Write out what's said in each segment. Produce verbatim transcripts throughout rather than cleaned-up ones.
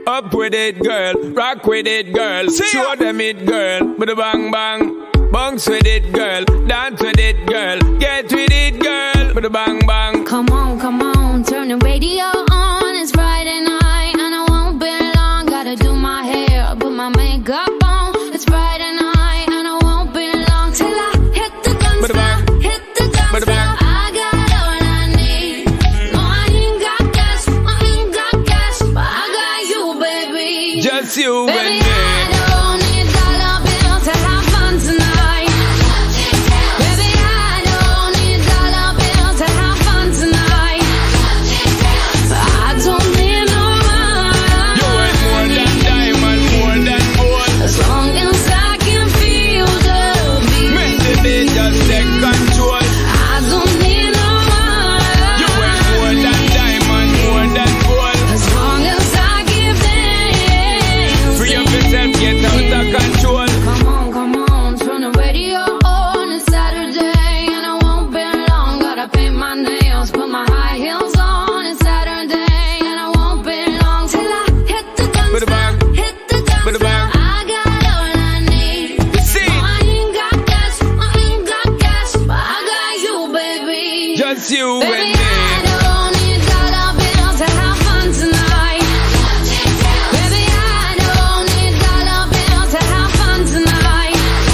Up with it, girl. Rock with it, girl. Show them it, girl. With a bang bang. Bounce with it, girl. Dance with it, girl. Get with it, girl. With a bang bang. Come on, come on. Turn the radio on. It's Friday night and I won't be long. Gotta do my hair, put my makeup on. It's Friday night and I won't be long till I hit the guns now. Hit the guns now. I got all I need. No, I ain't got cash. I ain't got cash, but I got you, baby. Just you baby, and me. I don't need dollar bills to have fun tonight. Baby, I don't need dollar bills to have fun tonight. I don't need no money. You ain't more than diamond, more than gold. As long as I can feel the beat. Make the beat just take control. I don't need no money. You ain't more than diamond, more than gold. As long as I give them. Free up yourself, get out of control. Come on, come on, turn the radio on. It's Saturday and I won't be long. Gotta paint my nails, put my high heels on. It's Saturday and I won't be long till I hit the guns With a now. bang. Hit the With a guns bang. now. I got all I need. See? No, I ain't got cash, I ain't got cash, but I got you, baby. Just you and Baby, me. I don't need dollar bills to have fun tonight. Baby, I don't need dollar bills to have fun tonight.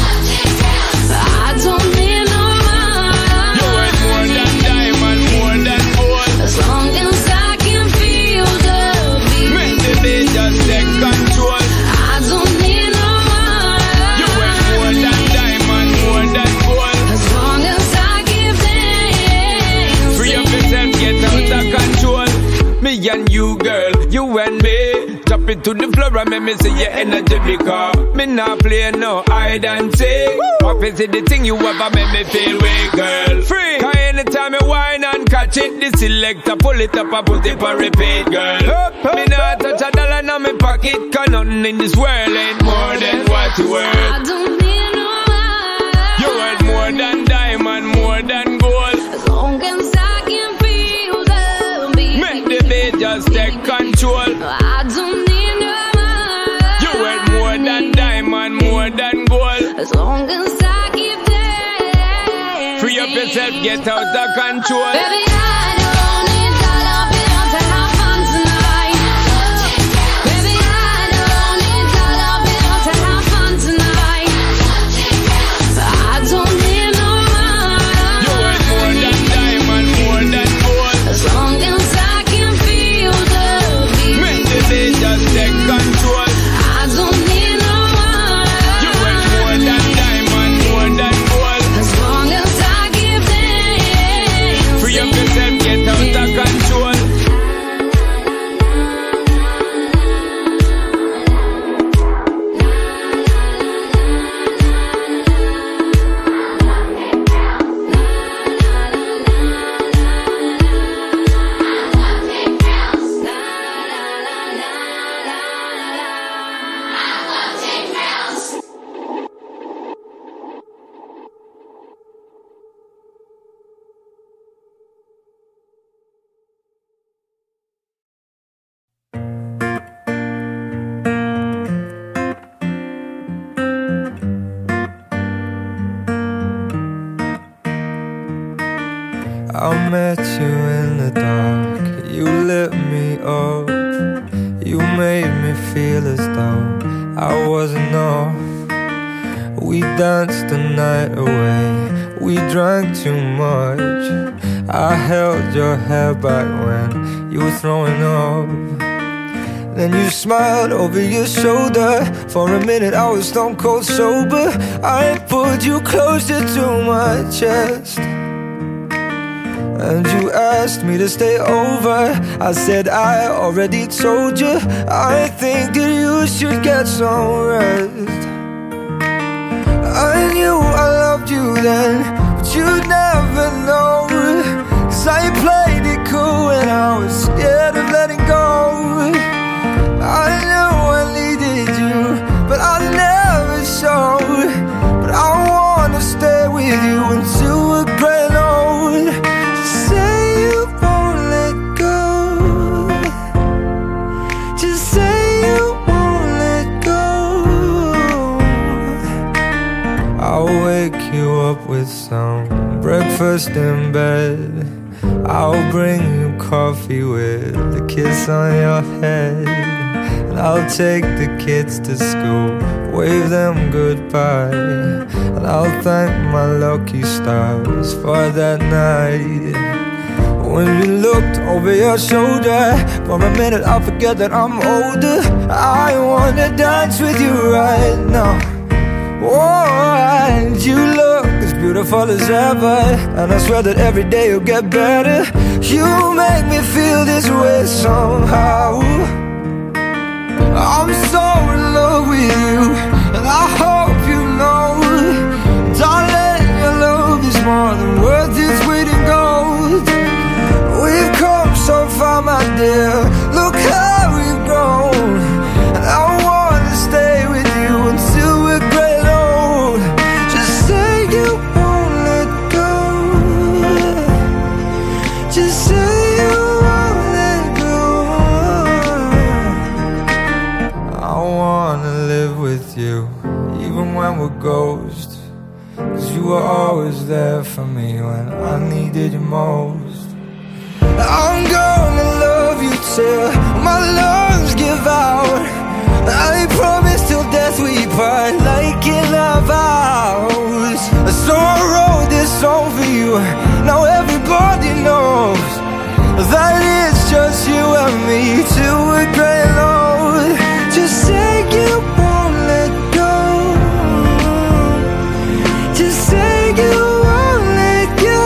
I don't need no money. You ain't more than diamond, more than gold. As long as I can feel the beat. Make the beat just take control. I don't need no money. You ain't more than diamond, more than gold. As long as I give them. Free up yourself, get out of control. Me and you, girl, you and me. Drop it to the floor and make me see your energy because me not play no hide and seek. What is it the thing you ever make me feel weak, girl? Free. Cause anytime you whine and catch it, the selector pull it up and put it for repeat, girl. Me not touch a dollar in my pocket, cause nothing in this world ain't more than what you worth. I don't need no money. You worth more than diamond, more than gold. As long as I can feel the beat. Make the beat just take control. I don't need no money. You worth more than diamond, more than gold. As long as I keep dancing. Free up yourself, get out of control. Baby, I don't need dollar bills to have fun tonight. Baby, I don't need dollar bills to have fun tonight. I don't need no money. You worth more than diamond, more than gold. As long as I can feel the beat. Make the beat just take control. I don't need no money. You worth more than diamond, more than gold. As long as I give them. Free up yourself, get out of control. I met you in the dark, you lit me up. You made me feel as though I wasn't off. We danced the night away, we drank too much. I held your hair back when you were throwing up. Then you smiled over your shoulder. For a minute I was stone cold sober. I pulled you closer to my chest, and you asked me to stay over. I said I already told you, I think that you should get some rest. I knew I loved you then, but you'd never know. Cause I played it cool and I was scared of letting go. I knew I needed you, but I never showed. But I wanna stay with you until we're gray and old. Just say you won't let go. Just say you with some breakfast in bed. I'll bring you coffee with a kiss on your head. And I'll take the kids to school, wave them goodbye. And I'll thank my lucky stars for that night. When you looked over your shoulder, for a minute I forget that I'm older. I wanna dance with you right now. Oh, and you look as beautiful as ever, and I swear that every day you'll get better. You make me feel this way somehow. I'm so in love with you, and I hope you know, darling, your love is more than worth its weight in gold. We've come so far, my dear, look how we've grown. And I wanna stay with you until we're great old. Just say you won't let go. Just say you won't let go. I wanna live with you, even when we're ghosts. Cause you were always there for me when I needed you most. I'm gonna love you till my lungs give out. I promise till death we part, like in our vows. So I wrote this song for you, now everybody knows that it's just you and me till we're grey old. Just say you won't let go. Just say you won't let go.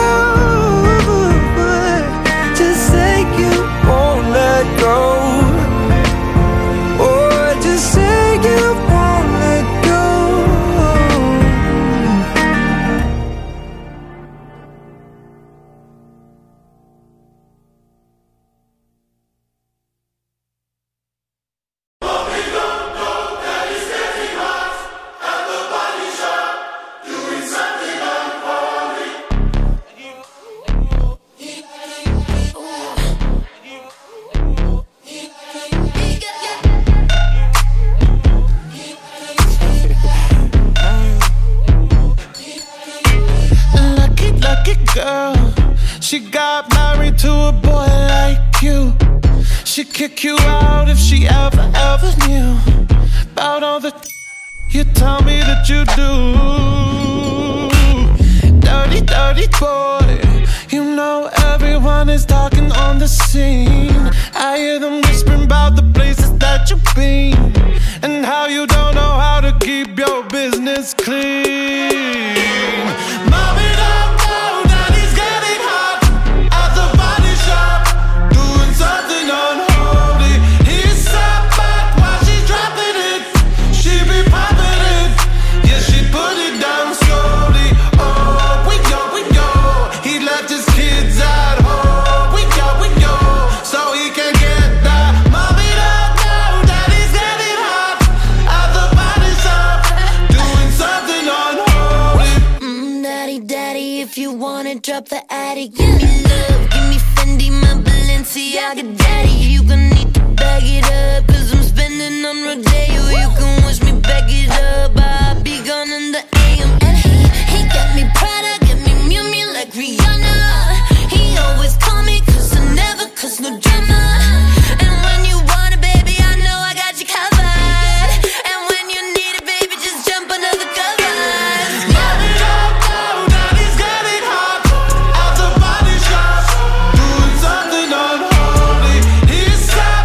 Just say you won't let go. Oh, just say you won't let go. She got married to a boy like you. She'd kick you out if she ever, ever knew about all the you tell me that you do. Dirty, dirty boy. You know everyone is talking on the scene. I hear them whispering about the places that you've been, and how you don't know how to keep your business clean. Mommy, don't go, daddy's getting hot at the body shop, doing something unholy. He's sat back while she's dropping it. She be popping it, yeah, she put it down slowly. Oh, we go, we go. He left his kids at home. We go, we go, so he can get that. Mommy, don't go, daddy's getting hot at the body shop, doing something unholy. Mm, daddy, daddy, if you wanna drop the attic, give me love, give me Fendi, my Balenciaga, daddy. You gon' need to bag it up, cause I'm spending on Rodeo. You can wish me back it up, I'll be gone in the A M. And he, he got me Prada, get me Miu Miu like Rihanna. He always call me cause I never cause no drama. And when you want it, baby, I know I got you covered. And when you need it, baby, just jump under the covers. Mommy, don't go, daddy's getting hot at the body shop, doing something unholy. He's sad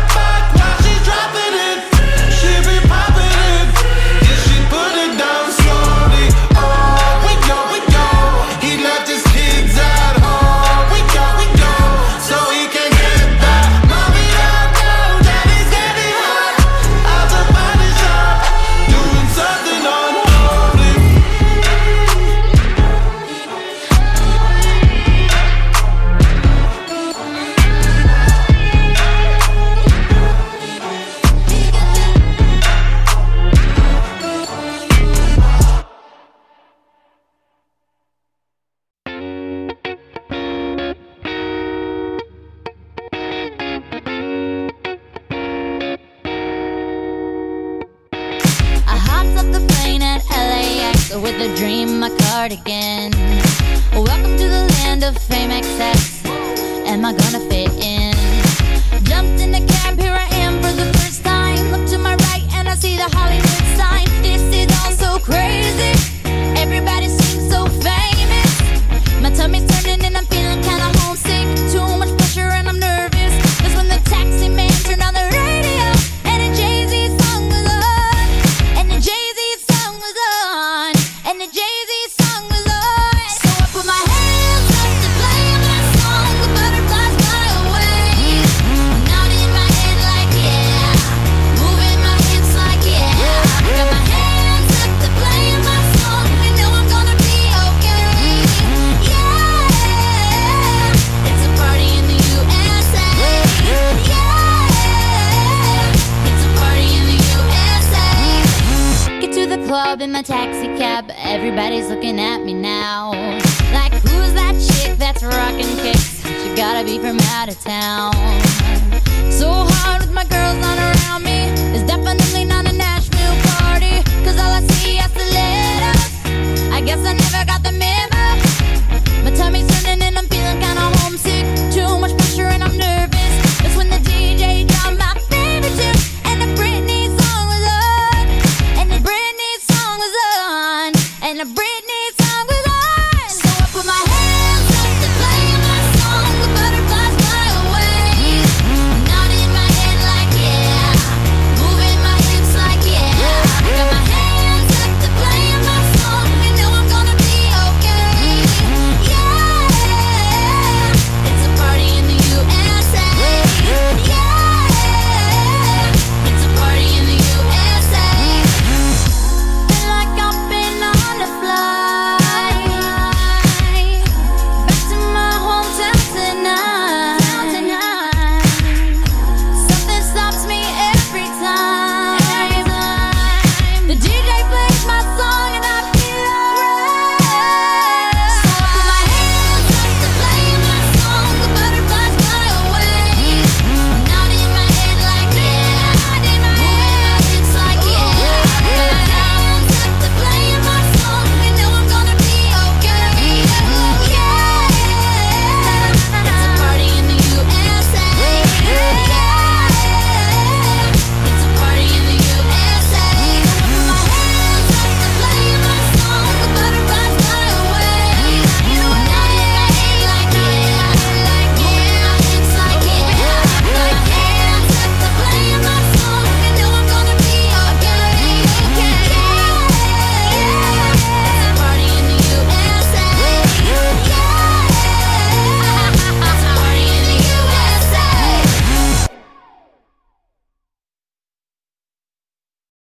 with a dream, my cardigan. Welcome to the land of fame excess. Am I gonna fit in? Jumped in the cab, here I am for the first time. Look to my right and I see the Hollywood sign. This is all so crazy. Everybody seems so famous. My tummy's turning and I'm feeling kinda homesick. Too much pressure and I'm nervous. That's when the taxi man turned on the radio and the Jay-Z song was on. And the Jay-Z song was on. And the Jay-Z song was on. So I put my hands up to play my song. The butterflies fly away. Nodding in my head like yeah. Moving my hips like yeah. Got my hands up to play my song. You know I'm gonna be okay. Yeah. It's a party in the U S A. Yeah. It's a party in the U S A. Get to the club in my taxi cab. Everybody's looking at me now. Like, who's that chick that's rockin' kicks? She gotta be from out of town. So hard.